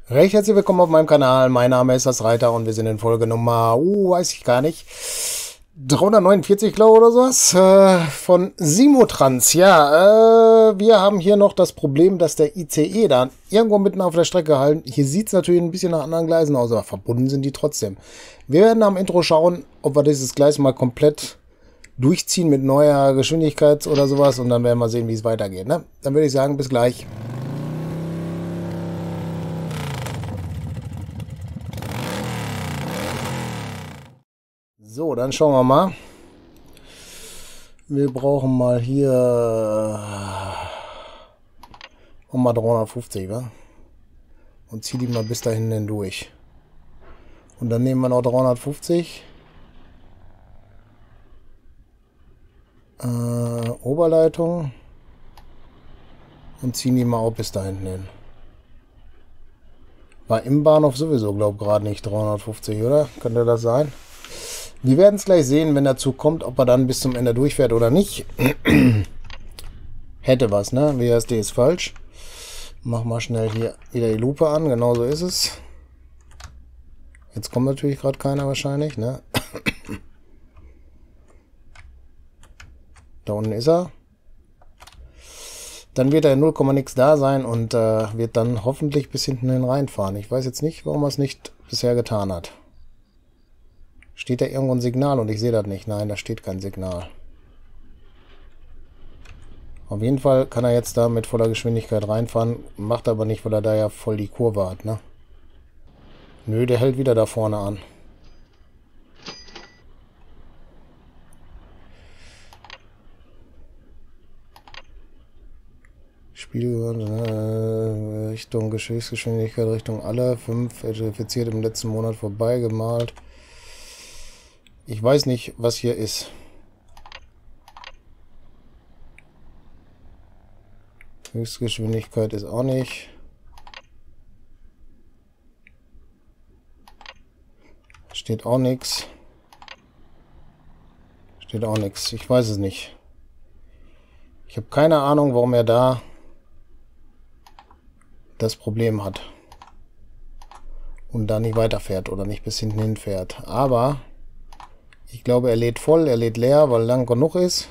Recht herzlich willkommen auf meinem Kanal. Mein Name ist das Reiter und wir sind in Folge Nummer, weiß ich gar nicht, 349, glaube ich, oder sowas, von Simotrans. Ja, wir haben hier noch das Problem, dass der ICE da irgendwo mitten auf der Strecke halten. Hier sieht es natürlich ein bisschen nach anderen Gleisen aus, aber verbunden sind die trotzdem. Wir werden am Intro schauen, ob wir dieses Gleis mal komplett durchziehen mit neuer Geschwindigkeit oder sowas und dann werden wir sehen, wie es weitergeht. Ne? Dann würde ich sagen, bis gleich. So, dann schauen wir mal. Wir brauchen mal hier mal 350, wa? Und zieh die mal bis dahin denn durch. Und dann nehmen wir noch 350. Oberleitung. Und ziehen die mal auch bis da hinten hin. War im Bahnhof sowieso, glaube ich, gerade nicht 350, oder? Könnte das sein? Wir werden es gleich sehen, wenn dazu kommt, ob er dann bis zum Ende durchfährt oder nicht. Hätte was, ne? WSD ist falsch. Mach mal schnell hier wieder die Lupe an. Genau so ist es. Jetzt kommt natürlich gerade keiner wahrscheinlich, ne? Da unten ist er. Dann wird er 0, nix da sein und wird dann hoffentlich bis hinten hin reinfahren. Ich weiß jetzt nicht, warum er es nicht bisher getan hat. Steht da irgendwo ein Signal und ich sehe das nicht? Nein, da steht kein Signal. Auf jeden Fall kann er jetzt da mit voller Geschwindigkeit reinfahren. Macht aber nicht, weil er da ja voll die Kurve hat, ne? Nö, der hält wieder da vorne an. Spiel Richtung Geschwindigkeit, Richtung alle. 5 identifiziert im letzten Monat vorbeigemalt. Ich weiß nicht, was hier ist. Höchstgeschwindigkeit ist auch nicht. Steht auch nichts. Steht auch nichts. Ich weiß es nicht. Ich habe keine Ahnung, warum er da das Problem hat. Und da nicht weiterfährt oder nicht bis hinten hinfährt. Aber ich glaube, er lädt voll, er lädt leer, weil lang genug ist.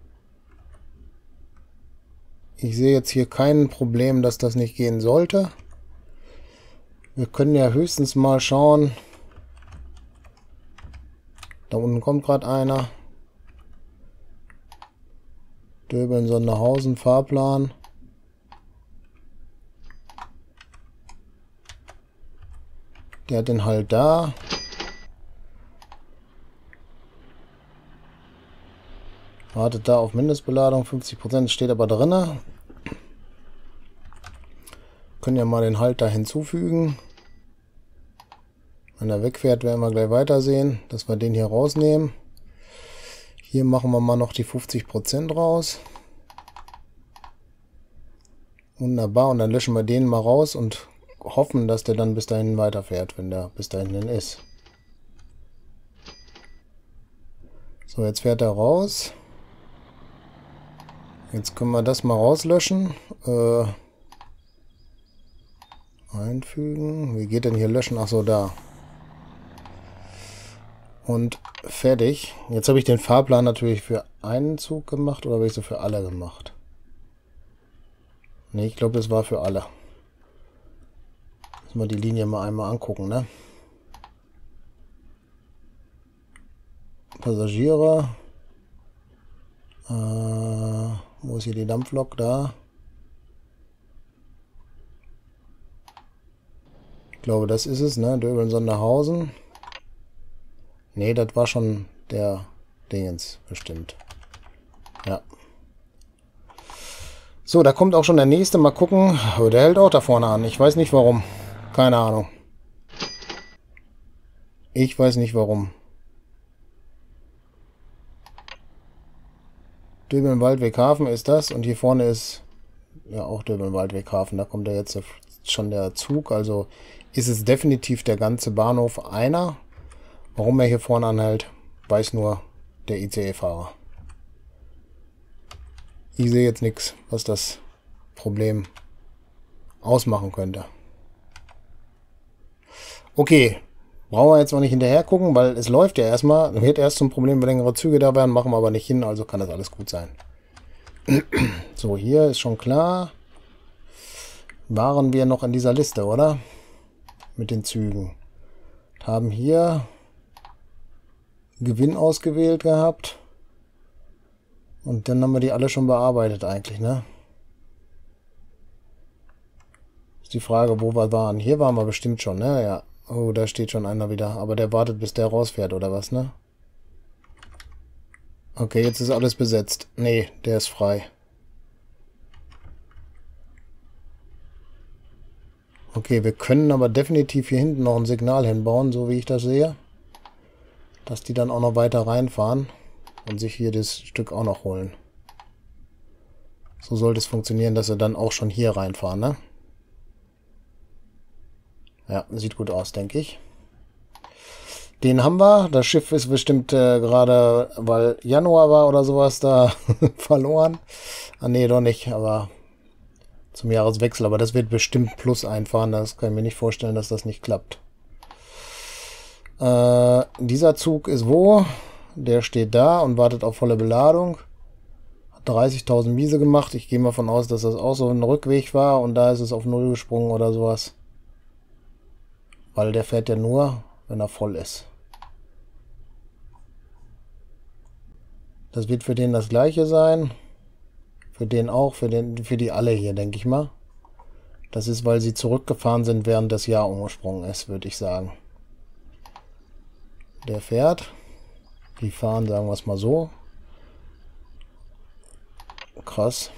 Ich sehe jetzt hier kein Problem, dass das nicht gehen sollte. Wir können ja höchstens mal schauen. Da unten kommt gerade einer. Döbeln, Sonderhausen, Fahrplan. Der hat den halt da. Wartet da auf Mindestbeladung, 50% steht aber drin. Können ja mal den Halt da hinzufügen. Wenn er wegfährt, werden wir gleich weitersehen, dass wir den hier rausnehmen. Hier machen wir mal noch die 50% raus. Wunderbar, und dann löschen wir den mal raus und hoffen, dass der dann bis dahin weiterfährt, wenn der bis dahin ist. So, jetzt fährt er raus. Jetzt können wir das mal rauslöschen. Einfügen. Wie geht denn hier löschen? Achso, da. Und fertig. Jetzt habe ich den Fahrplan natürlich für einen Zug gemacht oder habe ich so für alle gemacht? Ne, ich glaube, das war für alle. Müssen wir die Linie mal einmal angucken, ne? Passagiere. Wo ist hier die Dampflok? Da. Ich glaube, das ist es, ne? Döbeln-Sonderhausen. Ne, das war schon der Dingens, bestimmt. Ja. So, da kommt auch schon der nächste. Mal gucken. Oh, der hält auch da vorne an. Ich weiß nicht warum. Keine Ahnung. Ich weiß nicht warum. Döbeln-Waldweg-Hafen ist das. Und hier vorne ist ja auch Döbeln-Waldweg-Hafen. Da kommt ja jetzt schon der Zug. Also ist es definitiv der ganze Bahnhof einer. Warum er hier vorne anhält, weiß nur der ICE-Fahrer. Ich sehe jetzt nichts, was das Problem ausmachen könnte. Okay. Brauchen wir jetzt noch nicht hinterher gucken, weil es läuft ja erstmal. Wird erst zum Problem, wenn längere Züge da werden, machen wir aber nicht hin, also kann das alles gut sein. So, hier ist schon klar. Waren wir noch in dieser Liste, oder? Mit den Zügen. Haben hier Gewinn ausgewählt gehabt. Und dann haben wir die alle schon bearbeitet eigentlich, ne? Ist die Frage, wo wir waren. Hier waren wir bestimmt schon, ne? Ja. Oh, da steht schon einer wieder. Aber der wartet, bis der rausfährt, oder was, ne? Okay, jetzt ist alles besetzt. Nee, der ist frei. Okay, wir können aber definitiv hier hinten noch ein Signal hinbauen, so wie ich das sehe. Dass die dann auch noch weiter reinfahren und sich hier das Stück auch noch holen. So sollte es funktionieren, dass sie dann auch schon hier reinfahren, ne? Ja, sieht gut aus, denke ich. Den haben wir. Das Schiff ist bestimmt gerade, weil Januar war oder sowas, da verloren. Ah, nee, doch nicht, aber zum Jahreswechsel. Aber das wird bestimmt Plus einfahren. Das kann ich mir nicht vorstellen, dass das nicht klappt. Dieser Zug ist wo? Der steht da und wartet auf volle Beladung. Hat 30.000 Miese gemacht. Ich gehe mal von aus, dass das auch so ein Rückweg war und da ist es auf 0 gesprungen oder sowas. Weil der fährt ja nur, wenn er voll ist. Das wird für den das gleiche sein. Für den auch, für die alle hier, denke ich mal. Das ist, weil sie zurückgefahren sind, während das Jahr umgesprungen ist, würde ich sagen. Der fährt. Die fahren, sagen wir es mal so. Krass.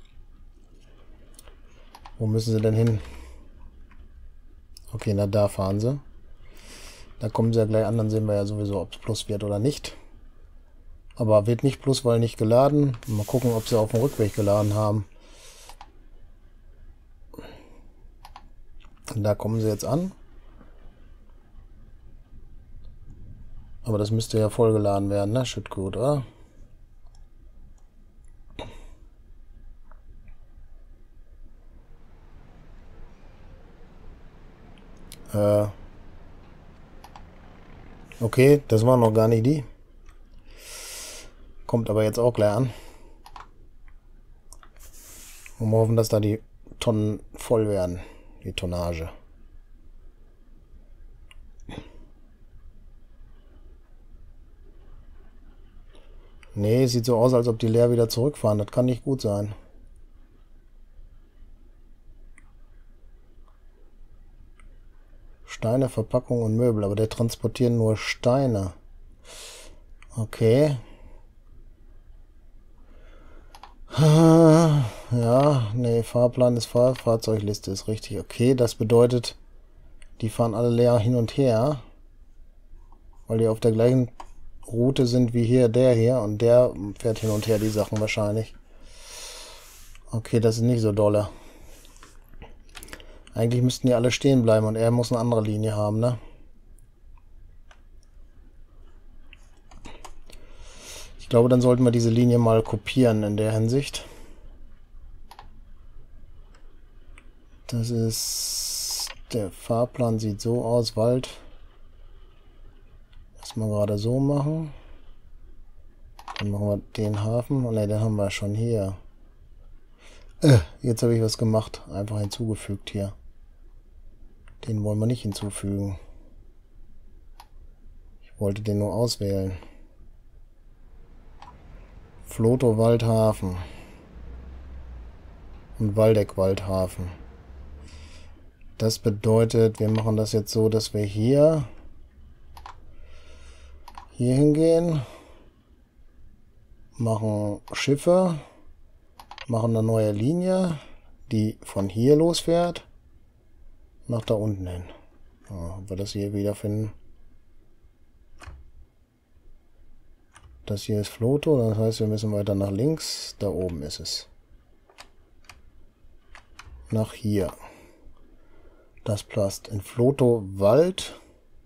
Wo müssen sie denn hin? Okay, na da fahren sie. Da kommen sie ja gleich an, dann sehen wir ja sowieso, ob es Plus wird oder nicht. Aber wird nicht Plus, weil nicht geladen. Mal gucken, ob sie auf dem Rückweg geladen haben. Und da kommen sie jetzt an. Aber das müsste ja vollgeladen werden, ne? Schüttgut, oder? Okay, das waren noch gar nicht die. Kommt aber jetzt auch gleich an. Und wir hoffen, dass da die Tonnen voll werden. Die Tonnage. Nee, sieht so aus, als ob die leer wieder zurückfahren. Das kann nicht gut sein. Steine, Verpackung und Möbel. Aber der transportiert nur Steine. Okay. Ja, nee, Fahrplan ist Fahrzeugliste ist richtig. Okay, das bedeutet, die fahren alle leer hin und her. Weil die auf der gleichen Route sind wie hier, der hier. Und der fährt hin und her die Sachen wahrscheinlich. Okay, das ist nicht so dolle. Eigentlich müssten die alle stehen bleiben und er muss eine andere Linie haben, ne? Ich glaube, dann sollten wir diese Linie mal kopieren in der Hinsicht. Das ist... Der Fahrplan sieht so aus, Wald. Erstmal gerade so machen. Dann machen wir den Hafen. Oh ne, den haben wir schon hier. Jetzt habe ich was gemacht. Einfach hinzugefügt hier. Den wollen wir nicht hinzufügen. Ich wollte den nur auswählen. Floto Waldhafen. Und Waldeck Waldhafen. Das bedeutet, wir machen das jetzt so, dass wir hier hingehen. Machen Schiffe. Machen eine neue Linie, die von hier losfährt. Nach da unten hin. Ja, ob wir das hier wiederfinden. Das hier ist Floto, das heißt, wir müssen weiter nach links. Da oben ist es. Nach hier. Das passt. In Floto Wald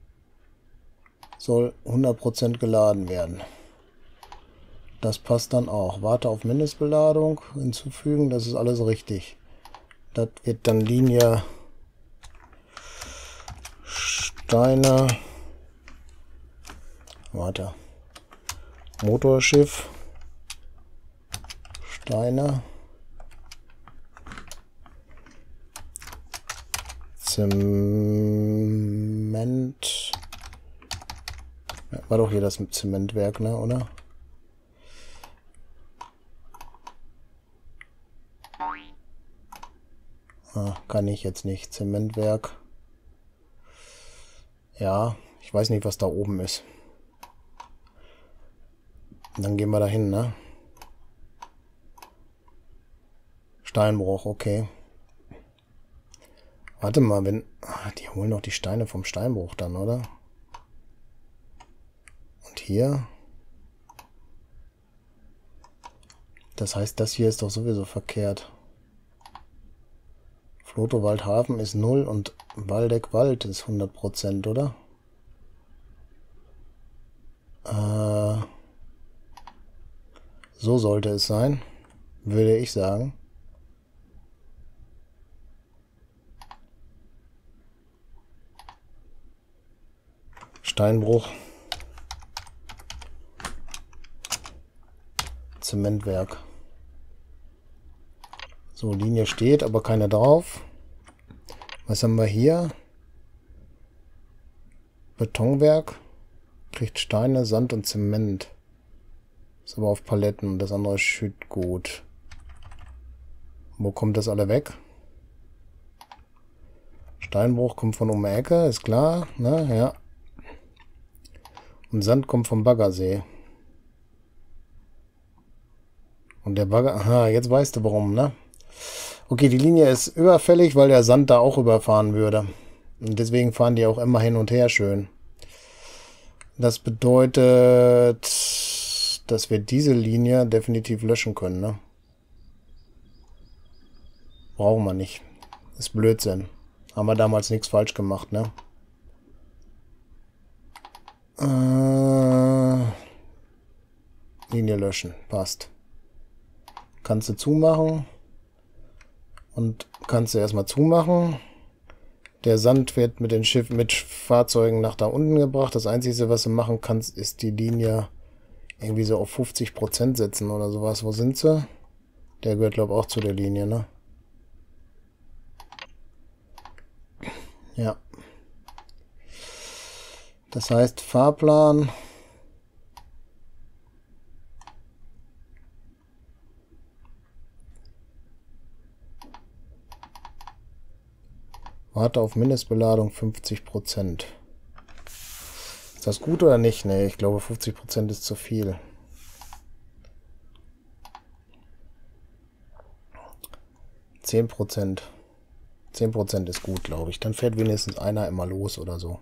soll 100% geladen werden. Das passt dann auch. Warte auf Mindestbeladung hinzufügen, das ist alles richtig. Das wird dann Linie Steine. Warte. Motorschiff. Steine. Zement. Ja, war doch hier das Zementwerk, ne, oder? Ah, kann ich jetzt nicht. Zementwerk. Ja, ich weiß nicht, was da oben ist. Und dann gehen wir dahin, ne? Steinbruch, okay. Warte mal, wenn... Ah, die holen doch die Steine vom Steinbruch dann, oder? Und hier? Das heißt, das hier ist doch sowieso verkehrt. Flotowaldhafen ist 0 und Waldeck-Wald ist 100%, oder? So sollte es sein, würde ich sagen. Steinbruch. Zementwerk. So, Linie steht, aber keine drauf. Was haben wir hier? Betonwerk. Kriegt Steine, Sand und Zement. Ist aber auf Paletten. Das andere ist Schüttgut. Wo kommt das alle weg? Steinbruch kommt von um die Ecke, ist klar. Ne? Ja. Und Sand kommt vom Baggersee. Und der Bagger... Aha, jetzt weißt du warum, ne? Okay, die Linie ist überfällig, weil der Sand da auch überfahren würde. Und deswegen fahren die auch immer hin und her schön. Das bedeutet, dass wir diese Linie definitiv löschen können, ne? Brauchen wir nicht. Ist Blödsinn. Haben wir damals nichts falsch gemacht, ne? Linie löschen. Passt. Kannst du zumachen. Und kannst du erstmal zumachen. Der Sand wird mit den Schiffen, mit Fahrzeugen nach da unten gebracht. Das Einzige, was du machen kannst, ist die Linie irgendwie so auf 50% setzen oder sowas. Wo sind sie? Der gehört, glaube ich, auch zu der Linie, ne? Ja. Das heißt, Fahrplan. Warte auf Mindestbeladung 50%. Ist das gut oder nicht? Ne, ich glaube 50% ist zu viel. 10%. 10% ist gut, glaube ich. Dann fährt wenigstens einer immer los oder so.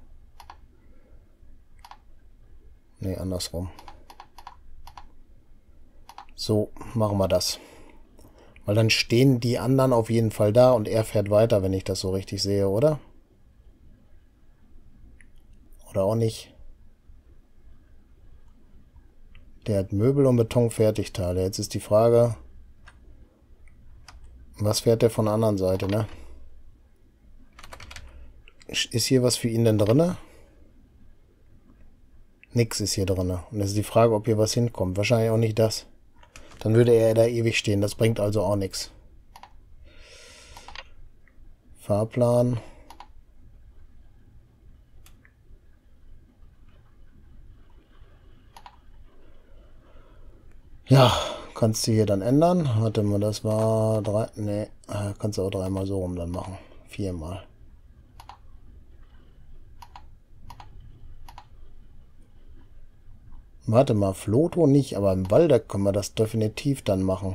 Ne, andersrum. So, machen wir das. Weil dann stehen die anderen auf jeden Fall da und er fährt weiter, wenn ich das so richtig sehe, oder? Oder auch nicht? Der hat Möbel und Betonfertigteile. Jetzt ist die Frage, was fährt der von der anderen Seite, ne? Ist hier was für ihn denn drinne? Nix ist hier drinne. Und es ist die Frage, ob hier was hinkommt. Wahrscheinlich auch nicht das. Dann würde er da ewig stehen. Das bringt also auch nichts. Fahrplan. Ja, kannst du hier dann ändern. Warte mal, das war 3. Ne, kannst du auch 3-mal so rum dann machen. 4-mal. Warte mal, Floto nicht, aber im Waldeck können wir das definitiv dann machen.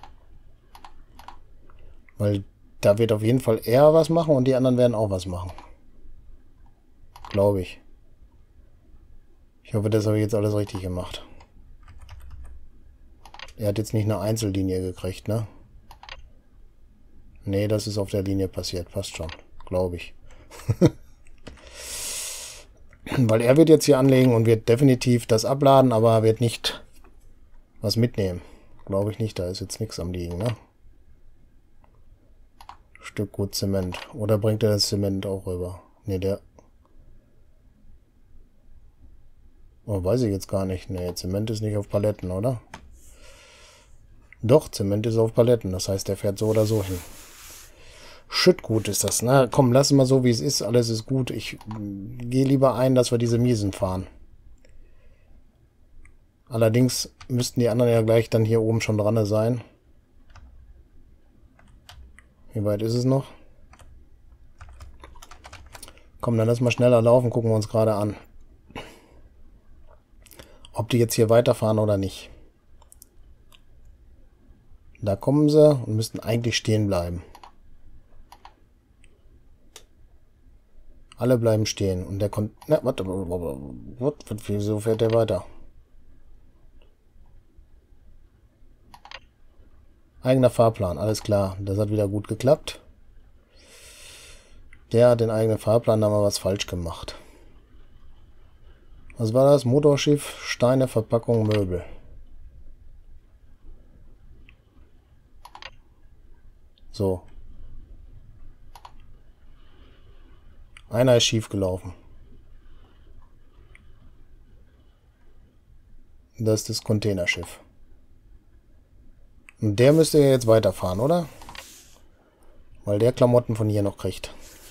Weil da wird auf jeden Fall er was machen und die anderen werden auch was machen. Glaube ich. Ich hoffe, das habe ich jetzt alles richtig gemacht. Er hat jetzt nicht eine Einzellinie gekriegt, ne? Nee, das ist auf der Linie passiert. Passt schon. Glaube ich. Weil er wird jetzt hier anlegen und wird definitiv das abladen, aber wird nicht was mitnehmen. Glaube ich nicht. Da ist jetzt nichts am Liegen, ne? Stück gut Zement. Oder bringt er das Zement auch rüber? Ne, der... Oh, weiß ich jetzt gar nicht. Nee, Zement ist nicht auf Paletten, oder? Doch, Zement ist auf Paletten. Das heißt, der fährt so oder so hin. Schüttgut ist das, ne? Komm, lass mal so, wie es ist. Alles ist gut. Ich gehe lieber ein, dass wir diese Miesen fahren. Allerdings müssten die anderen ja gleich dann hier oben schon dran sein. Wie weit ist es noch? Komm, dann lass mal schneller laufen, gucken wir uns gerade an. Ob die jetzt hier weiterfahren oder nicht. Da kommen sie und müssten eigentlich stehen bleiben. Alle bleiben stehen. Und der kommt... Na, warte. Wieso fährt der weiter? Eigener Fahrplan, alles klar. Das hat wieder gut geklappt. Der hat den eigenen Fahrplan, da haben wir was falsch gemacht. Was war das? Motorschiff, Steine, Verpackung, Möbel. So. Einer ist schief gelaufen. Das ist das Containerschiff. Und der müsste ja jetzt weiterfahren, oder? Weil der Klamotten von hier noch kriegt.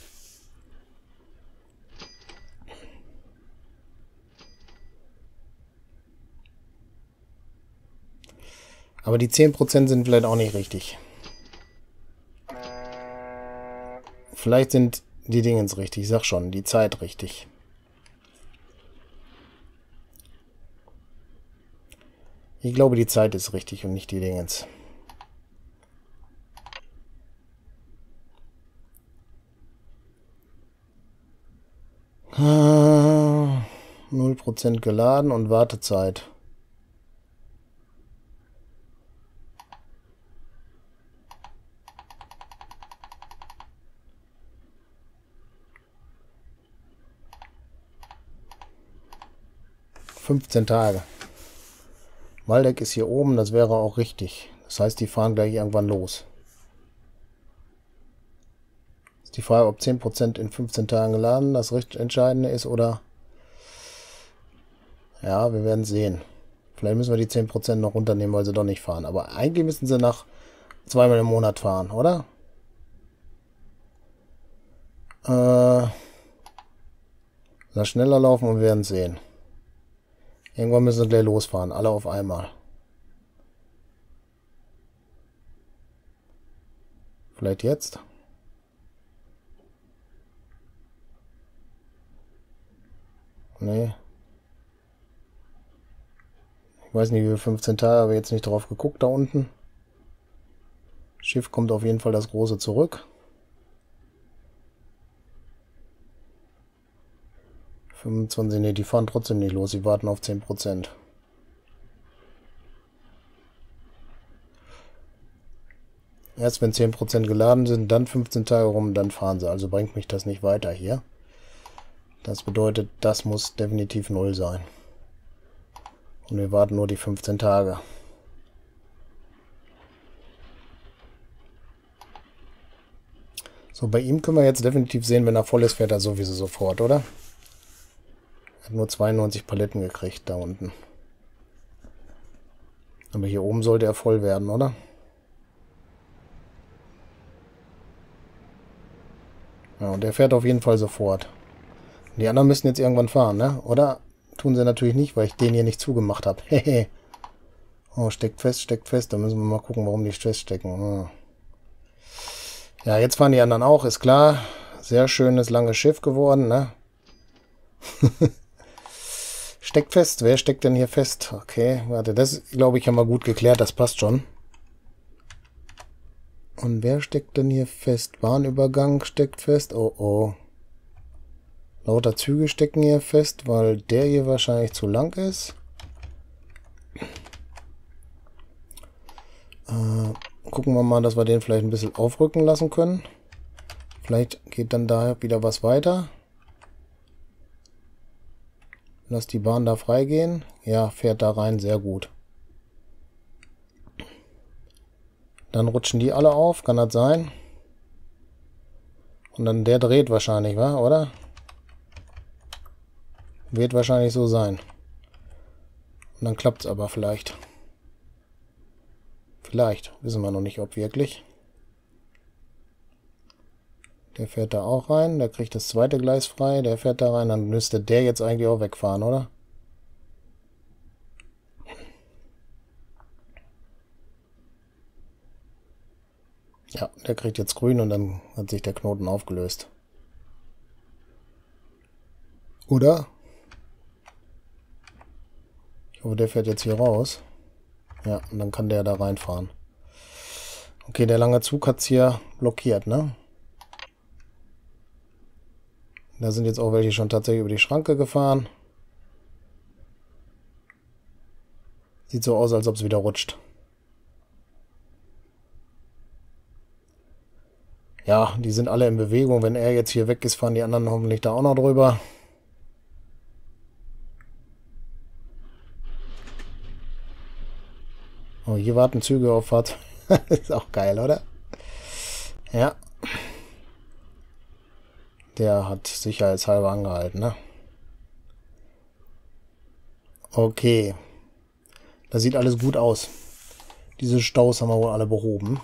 Aber die 10% sind vielleicht auch nicht richtig. Vielleicht sind die Dingens richtig, ich sag schon, die Zeit richtig. Ich glaube, die Zeit ist richtig und nicht die Dingens. Ah, 0% geladen und Wartezeit. ...15 Tage. Waldeck ist hier oben, das wäre auch richtig. Das heißt, die fahren gleich irgendwann los. Ist die Frage, ob 10% in 15 Tagen geladen das richtig Entscheidende ist oder... Ja, wir werden sehen. Vielleicht müssen wir die 10% noch runternehmen, weil sie doch nicht fahren. Aber eigentlich müssen sie nach zweimal im Monat fahren, oder? Lass schneller laufen und wir werden sehen. Irgendwann müssen sie gleich losfahren, alle auf einmal. Vielleicht jetzt? Nee. Ich weiß nicht, wie 15 Tage, habe jetzt nicht drauf geguckt da unten. Schiff kommt auf jeden Fall das große zurück. 25, ne, die fahren trotzdem nicht los, sie warten auf 10%. Erst wenn 10% geladen sind, dann 15 Tage rum, dann fahren sie. Also bringt mich das nicht weiter hier. Das bedeutet, das muss definitiv 0 sein. Und wir warten nur die 15 Tage. So, bei ihm können wir jetzt definitiv sehen, wenn er voll ist, fährt er sowieso sofort, oder? Er hat nur 92 Paletten gekriegt da unten. Aber hier oben sollte er voll werden, oder? Ja, und er fährt auf jeden Fall sofort. Die anderen müssen jetzt irgendwann fahren, ne? Oder? Tun sie natürlich nicht, weil ich den hier nicht zugemacht habe. Hehe. Oh, steckt fest, steckt fest. Da müssen wir mal gucken, warum die feststecken. Oh. Ja, jetzt fahren die anderen auch, ist klar. Sehr schönes, langes Schiff geworden, ne? Steckt fest. Wer steckt denn hier fest? Okay, warte, das glaube ich haben wir gut geklärt, das passt schon. Und wer steckt denn hier fest? Bahnübergang steckt fest. Oh oh. Lauter Züge stecken hier fest, weil der hier wahrscheinlich zu lang ist. Gucken wir mal, dass wir den vielleicht ein bisschen aufrücken lassen können. Vielleicht geht dann da wieder was weiter. Lass die Bahn da freigehen. Ja, fährt da rein, sehr gut. Dann rutschen die alle auf, kann das sein? Und dann der dreht wahrscheinlich, wa? Oder? Wird wahrscheinlich so sein. Und dann klappt es aber vielleicht. Vielleicht. Wissen wir noch nicht, ob wirklich. Der fährt da auch rein. Der kriegt das zweite Gleis frei. Der fährt da rein. Dann müsste der jetzt eigentlich auch wegfahren, oder? Ja, der kriegt jetzt grün und dann hat sich der Knoten aufgelöst. Oder? Ich hoffe, der fährt jetzt hier raus. Ja, und dann kann der da reinfahren. Okay, der lange Zug hat es hier blockiert, ne? Da sind jetzt auch welche schon tatsächlich über die Schranke gefahren. Sieht so aus, als ob es wieder rutscht. Ja, die sind alle in Bewegung. Wenn er jetzt hier weg ist, fahren die anderen hoffentlich da auch noch drüber. Oh, hier warten Züge auf Fahrt. Ist auch geil, oder? Ja. Der hat sicherheitshalber angehalten, ne? Okay. Das sieht alles gut aus. Diese Staus haben wir wohl alle behoben.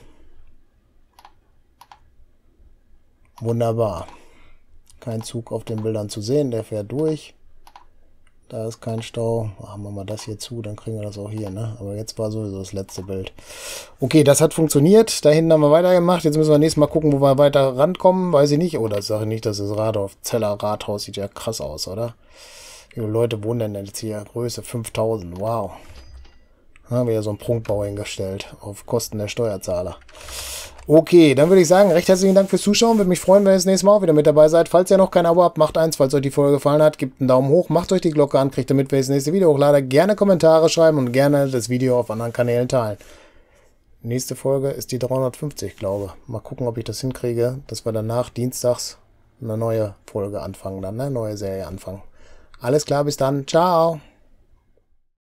Wunderbar. Kein Zug auf den Bildern zu sehen, der fährt durch. Da ist kein Stau. Machen wir mal das hier zu, dann kriegen wir das auch hier, ne? Aber jetzt war sowieso das letzte Bild. Okay, das hat funktioniert. Da hinten haben wir weitergemacht. Jetzt müssen wir nächstes Mal gucken, wo wir weiter rankommen. Weiß ich nicht. Oh, das sage ich nicht, das ist Zeller Rathaus. Sieht ja krass aus, oder? Wie viele Leute wohnen denn jetzt hier? Größe 5000. Wow. Da haben wir ja so einen Prunkbau hingestellt. Auf Kosten der Steuerzahler. Okay, dann würde ich sagen, recht herzlichen Dank fürs Zuschauen. Würde mich freuen, wenn ihr das nächste Mal auch wieder mit dabei seid. Falls ihr noch kein Abo habt, macht eins. Falls euch die Folge gefallen hat, gebt einen Daumen hoch, macht euch die Glocke an, kriegt ihr mit, wenn ich das nächste Video hochlade. Gerne Kommentare schreiben und gerne das Video auf anderen Kanälen teilen. Nächste Folge ist die 350, glaube ich. Mal gucken, ob ich das hinkriege, dass wir danach dienstags eine neue Folge anfangen, dann eine neue Serie anfangen. Alles klar, bis dann. Ciao.